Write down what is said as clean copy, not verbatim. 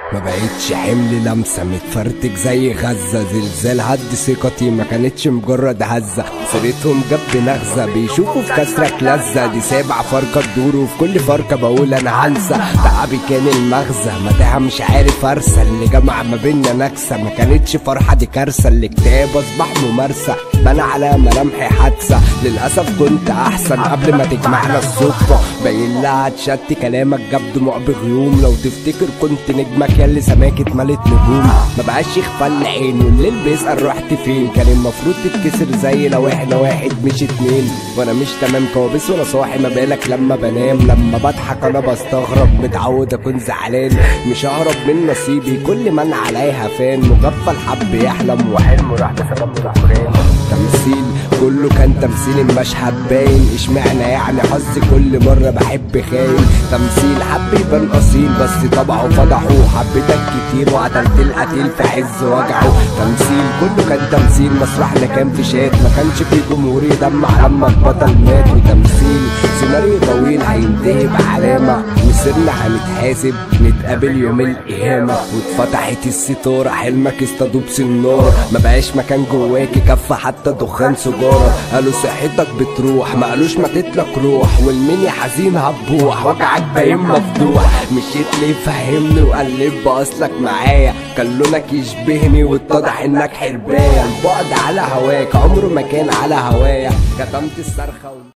ما بقتش حمل لمسة متفرتك زي غزة، زلزال هد ثقتي ما كانتش مجرد هزة، سيرتهم جاب نغزة بيشوفوا في كسرك لذة، دي سابع فرقة تدور وفي كل فرقة بقول انا هنسى، تعبي كان المغزى متاهة مش عارف ارسى، اللي جمع ما بينا نكسة ما كانتش فرحة دي كارثة، الاكتئاب اصبح ممارسة بان على ملامحي حادثة، للأسف كنت احسن قبل ما تجمعنا الصدفة، باين لها تشتي كلامك جاب دموع بغيوم، لو تفتكر كنت نجمك ياللي سماك اتملت نجوم، ما بقاش يغفل عين والليل بيسأل رحت فين، كان المفروض تتكسر زي لو احنا واحد مش اتنين، وانا مش تمام كوابيس وانا صاحي، ما بالك لما بنام، لما بضحك انا بستغرب، متعود اكون زعلان، مش ههرب من نصيبي كل من عليها فان، مغفل حب يحلم وحلمه راح بسبب سكران، تمثيل كله كان تمثيل المشهد باين، اشمعنى يعني حظي كل مرة بحب خاين، تمثيل حب يبان اصيل بس طبعه فضحه، حبيتك كتير وقتلت القتيل في عز وجعه، تمثيل كله كان تمثيل، مسرحنا كان في شات ما كانش في جمهور يدمع لما البطل مات، وتمثيل سيناريو طويل هينتهي بعلامة، وصرنا هنتحاسب نتقابل يوم القيامة، واتفتحت الستارة حلمك اصطادوا بسنارة، ما بقاش مكان جواكي كف حتى دخان سجارة، قالوا صحتك بتروح ما قالوش ما تتلك روح، والمنيا حزين هتبوح وجعك باين مفضوح، مشيت ليه فهمني وقلب باصلك معايا، كان لونك يشبهني واتضح انك حرباية، البعد على هواك عمره ما كان على هوايا، كتمت الصرخة